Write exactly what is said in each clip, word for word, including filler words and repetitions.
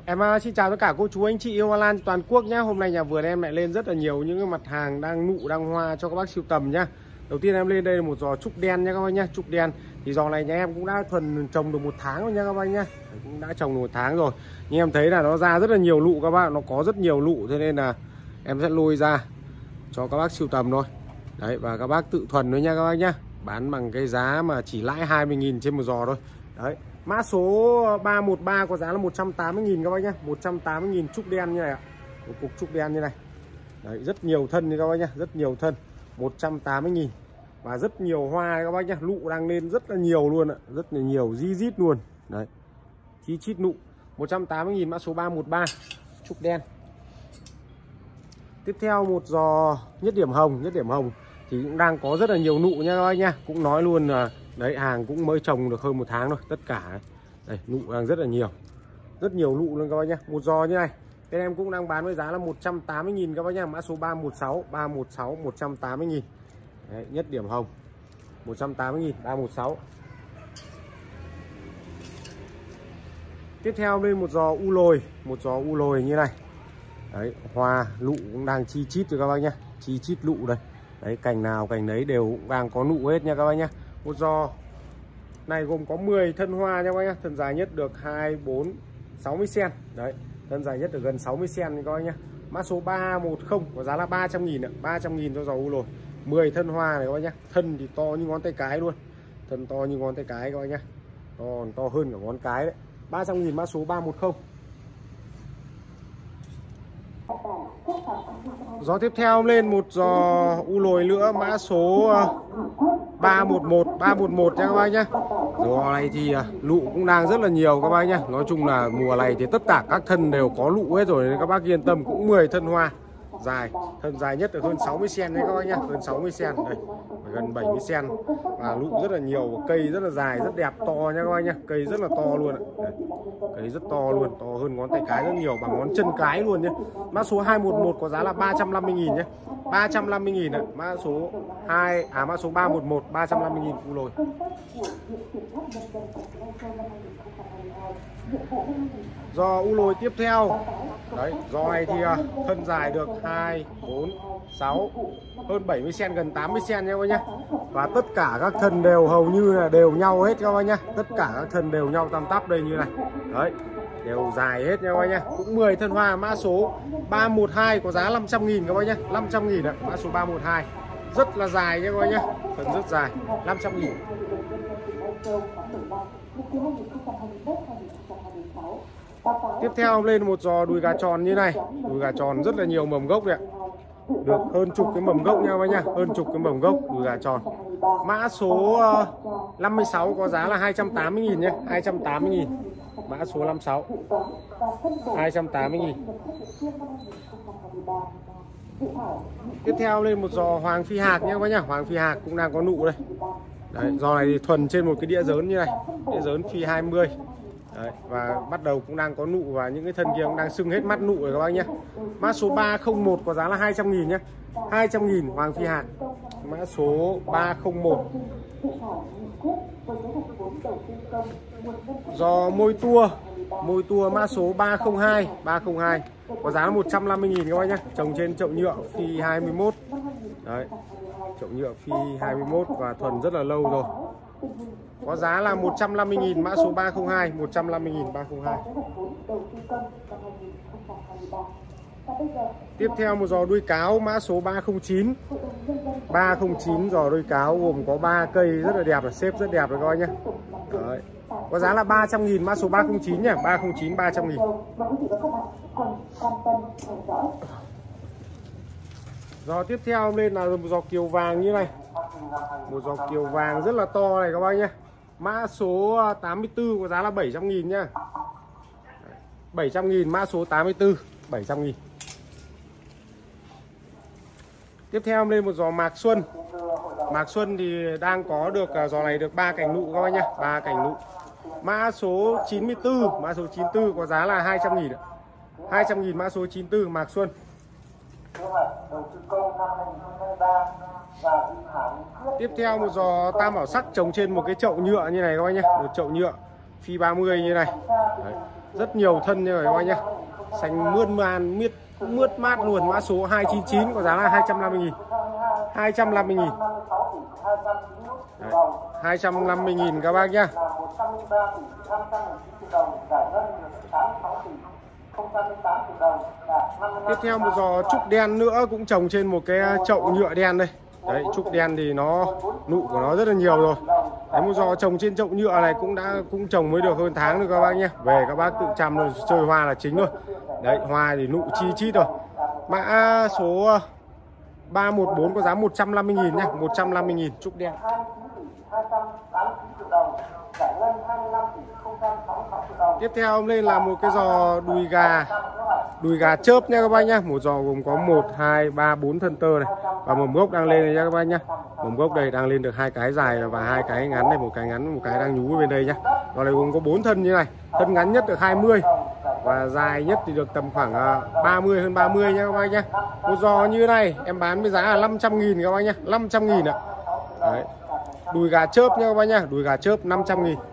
Em uh, xin chào tất cả cô chú anh chị yêu hoa lan toàn quốc nhá. Hôm nay nhà vườn em lại lên rất là nhiều những cái mặt hàng đang nụ đang hoa cho các bác sưu tầm nhá. Đầu tiên em lên đây là một giò trúc đen nha các bác nhá. Trúc đen thì giò này nhà em cũng đã thuần trồng được một tháng rồi nha các bác nhá. Cũng đã trồng được một tháng rồi. Nhưng em thấy là nó ra rất là nhiều nụ các bác, nó có rất nhiều nụ, cho nên là em sẽ lôi ra cho các bác sưu tầm thôi. Đấy, và các bác tự thuần thôi nha các bác nhá. Bán bằng cái giá mà chỉ lãi hai mươi nghìn trên một giò thôi. Đấy. Mã số ba một ba có giá là một trăm tám mươi nghìn các bác nhé. một trăm tám mươi nghìn trúc đen như này ạ. Một cục trúc đen như này. Đấy, rất nhiều thân như các bác nhé. Rất nhiều thân. một trăm tám mươi nghìn. Và rất nhiều hoa các bác nhé. Nụ đang lên rất là nhiều luôn ạ. Rất là nhiều, di dít luôn. Đấy. Chi chít nụ. một trăm tám mươi nghìn mã số ba một ba. Trúc đen. Tiếp theo một giò nhất điểm hồng. Nhất điểm hồng thì cũng đang có rất là nhiều nụ nha các bác nhá. Cũng nói luôn là đấy, hàng cũng mới trồng được hơn một tháng thôi. Tất cả đây nụ đang rất là nhiều. Rất nhiều nụ luôn các bác nhá. Một giò như này bên em cũng đang bán với giá là một trăm tám mươi nghìn các bác nhá. Mã số ba một sáu. ba một sáu một trăm tám mươi nghìn. Đấy, nhất điểm hồng một trăm tám mươi nghìn. ba một sáu. Tiếp theo lên một giò u lồi. Một giò u lồi như này. Đấy, hoa nụ cũng đang chi chít rồi các bác nhá. Chi chít nụ đây. Đấy, cành nào cành đấy đều cũng đang có nụ hết nha các bác nhá. Một giò này gồm có mười thân hoa nha các bác nhá. Thân dài nhất được hai, bốn, sáu mươi xen. Đấy, thân dài nhất được gần sáu mươi xen các bác nhá. Mã số ba một không có giá là ba trăm nghìn ạ. ba trăm nghìn cho giò u lồi. mười thân hoa này các bác nhá. Thân thì to như ngón tay cái luôn. Thân to như ngón tay cái các bác nhá. To, to hơn cả ngón cái đấy. ba trăm nghìn mã số ba một không. Giò tiếp theo lên một giò u lồi nữa mã số ba một một. ba một một nha các bác nhé. Giò này thì nụ cũng đang rất là nhiều các bác nhé. Nói chung là mùa này thì tất cả các thân đều có nụ hết rồi nên các bác yên tâm. Cũng mười thân hoa dài. Thân dài nhất là hơn sáu mươi xen đấy các bác nhé. Hơn sáu mươi xen đây, gần bảy mươi xen. Và nụ rất là nhiều. Cây rất là dài, rất đẹp, to nha các bác nhé. Cây rất là to luôn ạ. Đây. Cây rất to luôn, to hơn ngón tay cái rất nhiều, bằng ngón chân cái luôn nhé. Mã số hai một một có giá là ba trăm năm mươi nghìn nhé. ba trăm năm mươi nghìn ạ. Mã số hai à mã số ba một một ba trăm năm mươi nghìn u lồi. Giò u lồi tiếp theo. Đấy, giò này thì thân dài được hai, bốn, sáu, hơn bảy mươi xen, gần tám mươi xen nha các bác nhá. Và tất cả các thân đều hầu như là đều nhau hết các bác nhá. Tất cả các thân đều nhau tăm tắp đây như này. Đấy, đều dài hết nha các bác nhá. Cũng mười thân hoa. Mã số ba một hai có giá năm trăm nghìn các bác nhá. năm trăm nghìn ạ. Mã số ba một hai. Rất là dài nha các bác nhá. Thân rất dài. năm trăm nghìn. Tiếp theo lên một giò đùi gà tròn như này. Đùi gà tròn rất là nhiều mầm gốc đấy ạ. Được hơn chục cái mầm gốc nha các bác nhá. Hơn chục cái mầm gốc đùi gà tròn. Mã số năm mươi sáu có giá là hai trăm tám mươi nghìn nhé. hai trăm tám mươi nghìn. Mã số năm mươi sáu. hai trăm tám mươi nghìn. Tiếp theo lên một giò hoàng phi hạc nhé các bác nhá. Hoàng phi hạc cũng đang có nụ đây. Đấy, giò này thì thuần trên một cái đĩa lớn như này. Đĩa lớn phi hai mươi. Đấy, và bắt đầu cũng đang có nụ và những cái thân kia cũng đang sưng hết mắt nụ rồi các bác nhé. Mã số ba không một có giá là hai trăm nghìn nhé. hai trăm nghìn hoàng phi hạc. Mã số ba không một. Giò môi tua. Môi tua mã số ba không hai. ba không hai có giá là một trăm năm mươi nghìn các bác nhé. Trồng trên chậu nhựa phi hai mươi mốt. Đấy, chậu nhựa phi hai mươi mốt và thuần rất là lâu rồi. Có giá là một trăm năm mươi nghìn. Mã số ba không hai. một trăm năm mươi nghìn ba không hai. Tiếp theo một giò đuôi cáo mã số ba không chín. ba không chín giò đuôi cáo gồm có ba cây rất là đẹp, là xếp rất đẹp rồi các bác nhé. Đấy. Có giá là ba trăm nghìn. Mã số ba không chín nhé. ba không chín ba trăm nghìn. Giò tiếp theo lên là một giò kiều vàng như này. Một giò kiều vàng rất là to này các bác nhé. Mã số tám mươi tư có giá là bảy trăm nghìn nhá. bảy trăm nghìn. Mã số tám mươi tư. bảy trăm nghìn. Tiếp theo lên một giò mạc xuân. Mạc xuân thì đang có được giò này được ba cành nụ các bác nhá. ba cành nụ. Mã số chín mươi tư. Mã số chín mươi tư có giá là hai trăm nghìn. hai trăm nghìn mã số chín mươi tư mạc xuân. Tiếp theo một giò tam bảo sắc trồng trên một cái chậu nhựa như này các bác nhé. Một chậu nhựa phi ba mươi như này. Đấy. rất nhiều thân như vậy các bác nhá. Xanh mướt man, mướt mướt mát luôn. Mã số hai chín chín có giá là hai trăm năm mươi nghìn. hai trăm năm mươi nghìn. Đấy, hai trăm năm mươi nghìn các bác nhá. Tiếp theo một giò trúc đen nữa cũng trồng trên một cái chậu nhựa đen đây. Đấy, trúc đen thì nó nụ của nó rất là nhiều rồi. Đấy, một giò trồng trên chậu nhựa này cũng đã cũng trồng mới được hơn tháng rồi các bác nhé. Về các bác tự chăm rồi, chơi hoa là chính thôi. Đấy, hoa thì nụ chi chít rồi. Mã số ba một bốn có giá một trăm năm mươi nghìn nhá, một trăm năm mươi nghìn trúc đen. Tiếp theo lên là một cái giò đùi gà, đùi gà chớp nha các bác nhá. Một giò gồm có một, hai, ba, bốn thân tơ này. Và mầm gốc đang lên này nha các bác nhá. Mầm gốc đây đang lên được hai cái dài và hai cái ngắn này, một cái ngắn, một cái đang nhú bên đây nhá. Giò này gồm có bốn thân như này. Thân ngắn nhất được hai mươi và dài nhất thì được tầm khoảng ba mươi, hơn ba mươi nha các bác nhá. Một giò như này em bán với giá là năm trăm nghìn các bác nhá, năm trăm nghìn ạ. Đấy. Đùi gà chớp nha các bác nhá, đùi gà chớp năm trăm nghìn.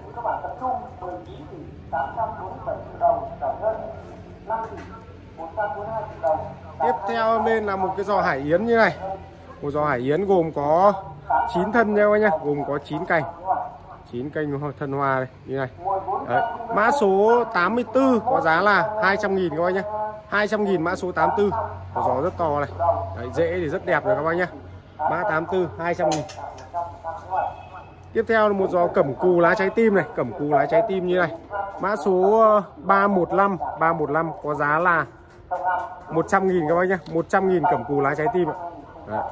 Tiếp theo lên là một cái giò hải yến như này. Một giò hải yến gồm có chín thân nha các bác nhá, gồm có chín cành. chín cành thân hoa đây như này. Đấy. Mã số tám mươi tư có giá là hai trăm nghìn các bác nhá. hai trăm nghìn mã số tám mươi tư. Một giò rất to này. Đấy, rễ thì rất đẹp rồi các bác nhá. Mã tám mươi tư hai trăm nghìn. Tiếp theo là một giò cẩm cù lá trái tim này, cẩm cù lá trái tim như này. Mã số ba một lăm, ba một lăm có giá là một trăm nghìn các bác nhé, một trăm nghìn cẩm cù lá trái tim ạ. Đấy.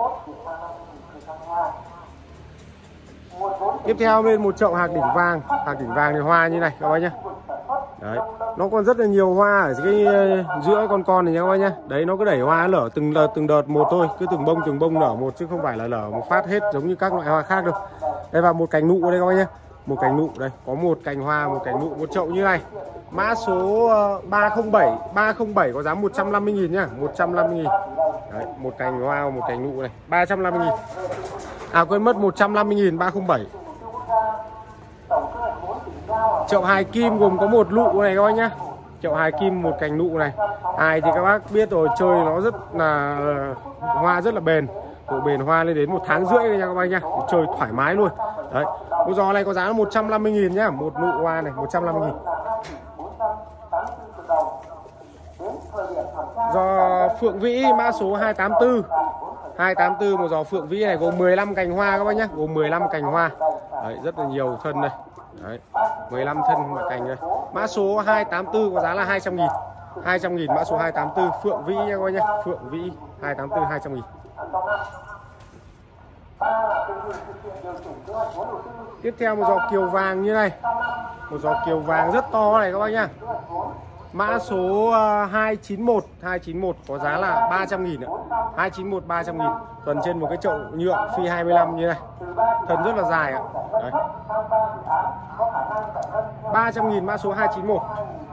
Tiếp theo lên một chậu hạc đỉnh vàng, hạc đỉnh vàng thì hoa như này các bác nhé. Đấy, nó còn rất là nhiều hoa ở cái giữa con con này nha các bác nhé. Đấy, nó cứ đẩy hoa lở từng đợt từng đợt một thôi, cứ từng bông từng bông nở một chứ không phải là lở một phát hết giống như các loại hoa khác đâu. Đây và một cành nụ đây các bác nhé. Một cành nụ đây, có một cành hoa, một cành nụ, một chậu như này. Mã số ba không bảy, ba không bảy có giá một trăm năm mươi nghìn nhá, một trăm năm mươi nghìn. Đấy, một cành hoa, một cành nụ này, ba trăm năm mươi nghìn. À quên mất một trăm năm mươi nghìn ba không bảy. Chậu hài kim gồm có một nụ này các bác nhá. Chậu hài kim một cành nụ này. Hài thì các bác biết rồi, chơi nó rất là hoa rất là bền. Độ bền hoa lên đến một tháng rưỡi nha các bác nhá. Chơi thoải mái luôn. Đấy. Một giò này có giá là một trăm năm mươi nghìn nhá, một nụ hoa này một trăm năm mươi nghìn. Giò phượng vĩ mã số hai tám tư. hai tám tư một giò phượng vĩ này gồm mười lăm cành hoa các bác nhá, gồm mười lăm cành hoa. Đấy, rất là nhiều thân đây. Đấy, mười lăm thân mà cành đây. Mã số hai tám tư có giá là hai trăm nghìn. hai trăm nghìn mã số hai tám tư phượng vĩ nha các bác nhá, phượng vĩ hai tám tư hai trăm nghìn. Tiếp theo một giò kiều vàng như này. Một giò kiều vàng rất to này các bác nhá. Mã số hai chín một, hai chín một có giá là ba trăm nghìn ạ. hai chín một ba trăm nghìn. Tuần trên một cái chậu nhựa phi hai mươi lăm như này. Thân rất là dài ạ. Đấy. ba trăm nghìn mã số hai chín một.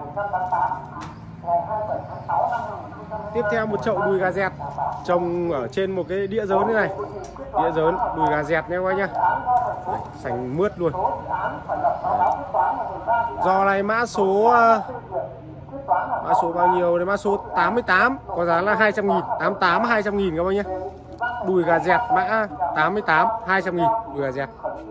Tiếp theo một chậu đùi gà dẹt trồng ở trên một cái đĩa dớn như này. Đĩa dớn đùi gà dẹt nha các bác nhá. Đấy, sành mướt luôn. Đấy. Giò này mã số mã số bao nhiêu đấy, mã số tám mươi tám có giá là hai trăm nghìn, tám mươi tám hai trăm nghìn các bác nhé. Đùi gà dẹt mã tám mươi tám hai trăm nghìn đùi gà dẹt.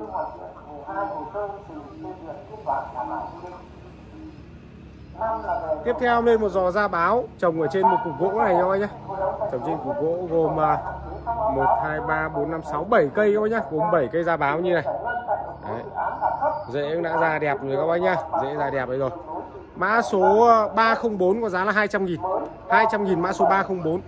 Tiếp theo lên một giò da báo trồng ở trên một cục gỗ này các bác nhé. Trồng trên cục gỗ gồm một hai ba bốn năm sáu bảy cây các bác nhé, gồm bảy cây da báo như này. Đấy. Rễ cũng đã ra đẹp rồi các bác nhá, rễ ra đẹp đấy rồi. Mã số ba không bốn có giá là hai trăm nghìn. hai trăm nghìn mã số ba không bốn.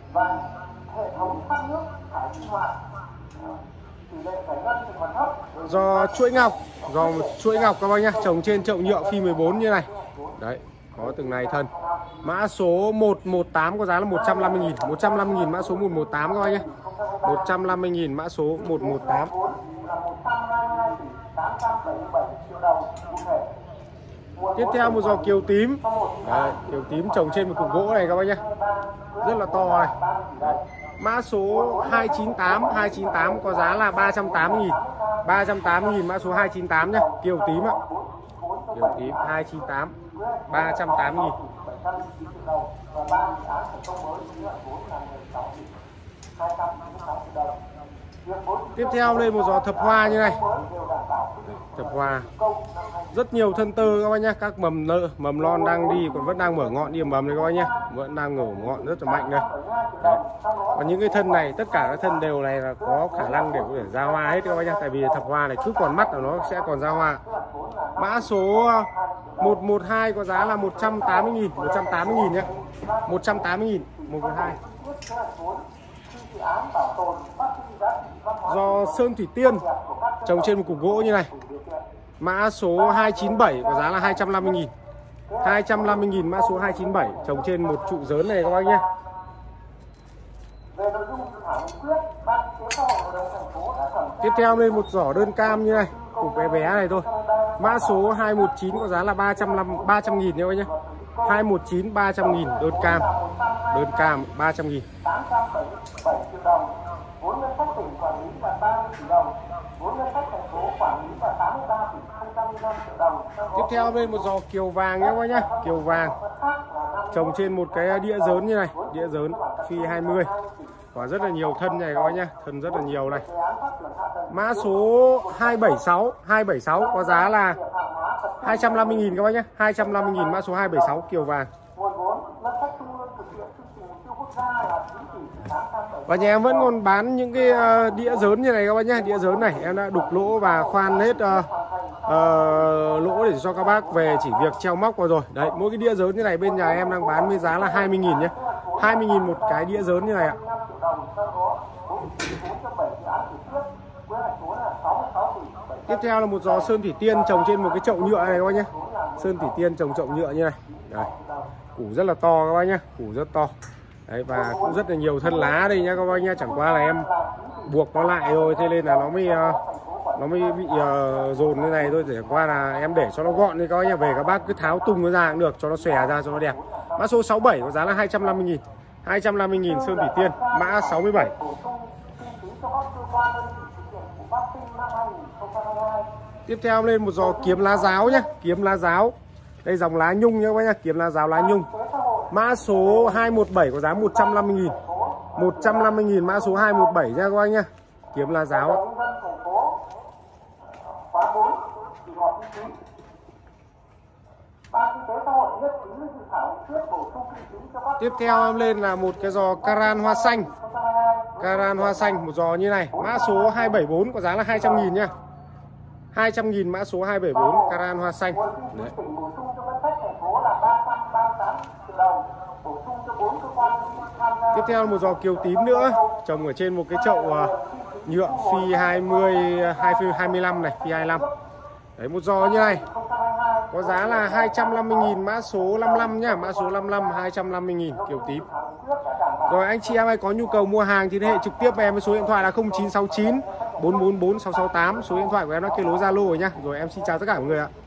Giò chuỗi ngọc, giò chuỗi ngọc các bác nhá, trồng trên chậu nhựa phi mười bốn như này. Đấy, có từng này thân. Mã số một một tám có giá là một trăm năm mươi nghìn, một trăm năm mươi nghìn mã số một một tám các bác nhá. một trăm năm mươi nghìn mã số một một tám. Tiếp theo một giò kiều tím. Đấy, kiều tím trồng trên một cục gỗ này các bác nhé, rất là to này. Đấy. Mã số hai chín tám, hai chín tám có giá là ba trăm tám mươi nghìn, ba trăm tám mươi nghìn mã số hai chín tám nhé, kiều tím ạ. Kiều tím hai chín tám. ba trăm tám mươi nghìn. Tiếp theo lên một giò thập hoa như này. Thập hoa rất nhiều thân tơ các bác nhé, các mầm nợ mầm non đang đi còn vẫn đang mở ngọn đi mầm này các bác nhé, vẫn đang nở ngọn rất là mạnh đây. Đấy. Còn những cái thân này, tất cả các thân đều này là có khả năng để có thể ra hoa hết các bác nhé, tại vì thập hoa này cứ còn mắt là nó sẽ còn ra hoa. Mã số một một hai có giá là một trăm tám mươi nghìn, một trăm tám mươi nghìn nhé, một trăm tám mươi nghìn một một hai. Do sơn thủy tiên trồng trên một cục gỗ như này. Mã số hai chín bảy có giá là hai trăm năm mươi nghìn. hai trăm năm mươi nghìn mã số hai chín bảy trồng trên một trụ dớn này các bác nhé. Tiếp theo lên một giỏ đơn cam như này, cục bé bé này thôi. Mã số hai một chín có giá là ba trăm nghìn nha các bác nhé. hai một chín ba trăm nghìn đơn cam. Đơn cam ba trăm nghìn. Vốn ngân sách tỉnh quản lý là ba mươi tỷ đồng, vốn ngân sách thành phố quản lý là tám mươi ba tỷ không trăm lẻ năm triệu đồng. Tiếp theo lên một giò kiều vàng nhé các bác nhé, kiều vàng trồng trên một cái đĩa dớn như này, đĩa dớn phi hai mươi. Và rất là nhiều thân này các bác nhé, thân rất là nhiều này. Mã số hai bảy sáu, hai bảy sáu có giá là hai trăm năm mươi nghìn các bác nhé, hai trăm năm mươi nghìn mã số hai bảy sáu kiều vàng. Và nhà em vẫn còn bán những cái uh, đĩa dớn như này các bác nhé. Đĩa dớn này em đã đục lỗ và khoan hết uh, uh, lỗ để cho các bác về chỉ việc treo móc vào rồi. Đấy, mỗi cái đĩa dớn như này bên nhà em đang bán với giá là hai mươi nghìn nhé, hai mươi nghìn một cái đĩa dớn như này ạ. Tiếp theo là một giò sơn thủy tiên trồng trên một cái chậu nhựa này các bác nhé. Sơn thủy tiên trồng chậu nhựa như này. Đấy, củ rất là to các bác nhé, củ rất to. Đấy, và cũng rất là nhiều thân lá đây nhá các bác nhá, chẳng qua là em buộc nó lại thôi, thế nên là nó mới nó mới bị uh, dồn như này thôi, để qua là em để cho nó gọn đi các bác nhá, về các bác cứ tháo tung nó ra cũng được, cho nó xòe ra cho nó đẹp. Mã số sáu bảy có giá là hai trăm năm mươi nghìn, hai trăm năm mươi nghìn sơn thủy tiên, mã sáu mươi bảy. Tiếp theo lên một giò kiếm lá giáo nhá, kiếm lá giáo. Đây dòng lá nhung nhá các bác nhá, kiếm lá giáo lá nhung. Mã số hai một bảy có giá một trăm năm mươi nghìn, một trăm năm mươi nghìn mã số hai một bảy nha các bác nhá. Kiếm lá giáo. Tiếp theo em lên là một cái giò caran hoa xanh. Caran hoa xanh một giò như này, mã số hai bảy bốn có giá là hai trăm nghìn nha. hai trăm nghìn mã số hai bảy bốn caran hoa xanh. Đấy. Tiếp theo một giò kiều tím nữa, trồng ở trên một cái chậu uh, nhựa phi hai mươi, hai mươi lăm này, phi hai mươi lăm. Đấy, một giò như này có giá là hai trăm năm mươi nghìn mã số năm mươi lăm nhá, mã số năm mươi lăm hai trăm năm mươi nghìn kiều tím. Rồi anh chị em ai có nhu cầu mua hàng thì liên hệ trực tiếp với em với số điện thoại là không chín sáu chín bốn bốn bốn sáu sáu tám, số điện thoại của em đã kết nối Zalo rồi nhá. Rồi em xin chào tất cả mọi người ạ.